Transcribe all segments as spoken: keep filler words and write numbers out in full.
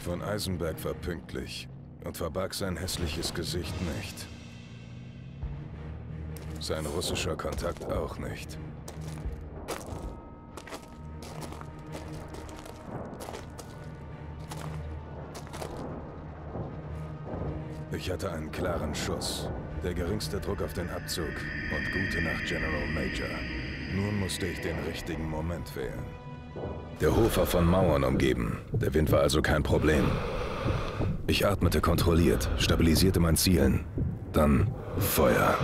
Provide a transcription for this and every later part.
Von Eisenberg war pünktlich und verbarg sein hässliches Gesicht nicht. Sein russischer Kontakt auch nicht. Ich hatte einen klaren Schuss. Der geringste Druck auf den Abzug. Und gute Nacht, General Major. Nun musste ich den richtigen Moment wählen. Der Hof war von Mauern umgeben. Der Wind war also kein Problem. Ich atmete kontrolliert, stabilisierte mein Zielen. Dann Feuer.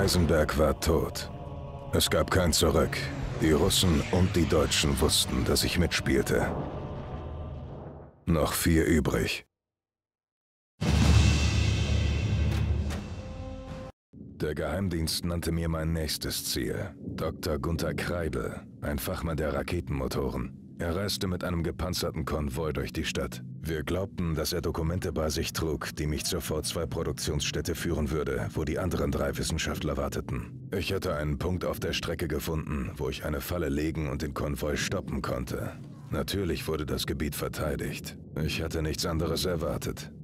Heisenberg war tot. Es gab kein Zurück. Die Russen und die Deutschen wussten, dass ich mitspielte. Noch vier übrig. Der Geheimdienst nannte mir mein nächstes Ziel. Doktor Gunther Kreibel, ein Fachmann der Raketenmotoren. Er reiste mit einem gepanzerten Konvoi durch die Stadt. Wir glaubten, dass er Dokumente bei sich trug, die mich zur V zwei Produktionsstätte führen würde, wo die anderen drei Wissenschaftler warteten. Ich hatte einen Punkt auf der Strecke gefunden, wo ich eine Falle legen und den Konvoi stoppen konnte. Natürlich wurde das Gebiet verteidigt. Ich hatte nichts anderes erwartet.